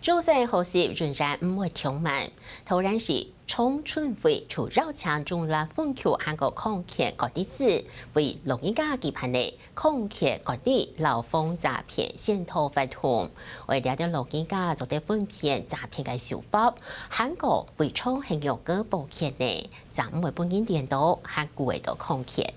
周三后市仍然唔會停滿，突然是衝春會除繞牆中啦，風球韓國空氣各地市為錄音家期盼內空氣各地老風詐騙線頭發通，為了啲錄音家做啲分片詐騙嘅手法，韓國為衝形容個保險呢，就唔會本應電到韓國嘅到空氣。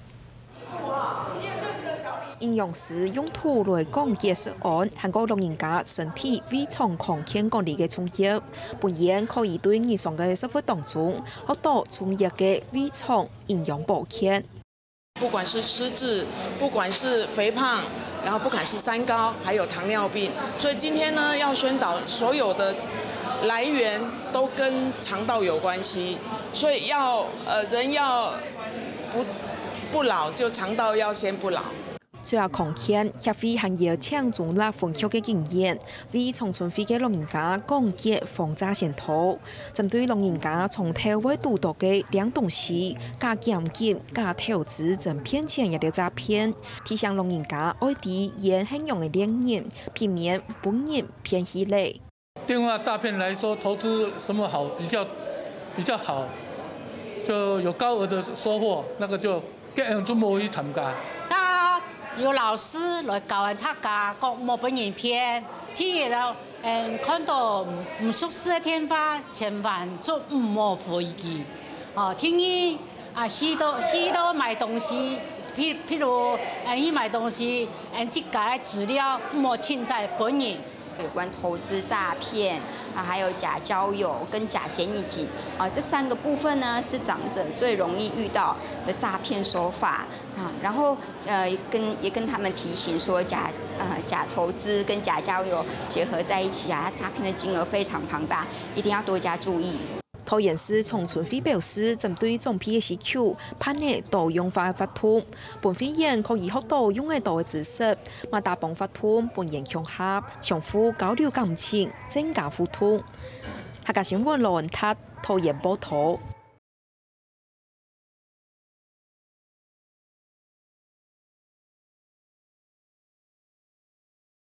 應用時用途來講解釋案，韓國老人家身體非常抗健管理嘅衝擊，本然可以對日常嘅生活當中學到專業嘅非常營養保健。 不管是失智，不管是肥胖，然後不管是三高，還有糖尿病，所以今天呢要宣導所有的來源都跟腸道有關係，所以人要不老，就腸道要先不老。 最後抗健協會還邀請中立分享嘅經驗，為長春會嘅老人家講解防詐線頭，針對老人家從頭尾讀到嘅兩東西，假檢金、假投資真騙錢一條詐騙，提醒老人家愛啲現信用嘅戀人，避免本人騙起嚟。 電話詐騙來說，投資什麼好比較好，就有高額的收穫，那個就結樣就冇去參加。 有老師來教人他家講冇本人騙，聽日就看到唔熟悉嘅電話，千萬就唔好回佢。哦，聽日去到買東西，譬如去買東西，自家嘅資料唔好侵在本人。 有關投資詐騙還有假交友跟假檢疫金這三個部分呢，是長者最容易遇到的詐騙手法然後也跟他們提醒說假投資跟假交友結合在一起詐騙的金額非常龐大，一定要多加注意。 桃園市長春會表示，針對總批嘅需求，盼呢多樣化發通，本會員可以學到用得到嘅知識，嘛大幫發通本人融合，相互交流感情，增加互通。客家新聞羅文塔桃園報道。